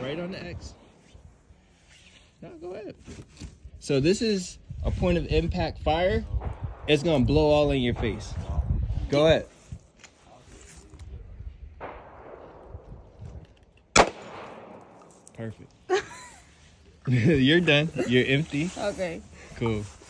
right on the X. No, go ahead. So this is a point of impact fire. It's gonna blow all in your face. Go ahead. Perfect. You're done. You're empty. Okay. Cool.